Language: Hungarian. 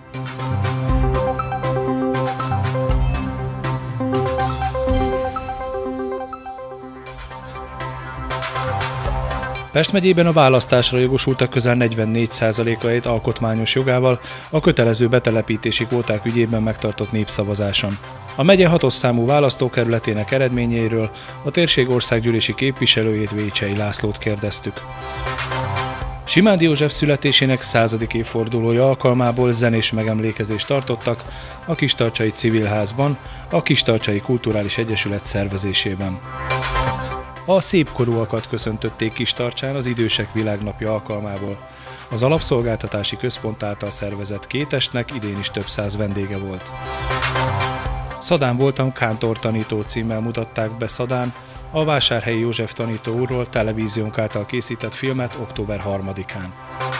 Pest megyében a választásra jogosultak közel 44%-ait alkotmányos jogával a kötelező betelepítési kvóták ügyében megtartott népszavazáson. A megye 6. számú választókerületének eredményeiről a térség országgyűlési képviselőjét, Vécsei Lászlót kérdeztük. Simándi József születésének 100. évfordulója alkalmából zenés megemlékezést tartottak a Kistarcsai Civilházban, a Kistarcsai Kulturális Egyesület szervezésében. A szépkorúakat köszöntötték Kistarcsán az Idősek Világnapja alkalmából. Az Alapszolgáltatási Központ által szervezett kétestnek idén is több száz vendége volt. Szadán voltam kántortanító címmel mutatták be Szadán a Vásárhelyi József tanító úrról televíziónk által készített filmet október 3-án.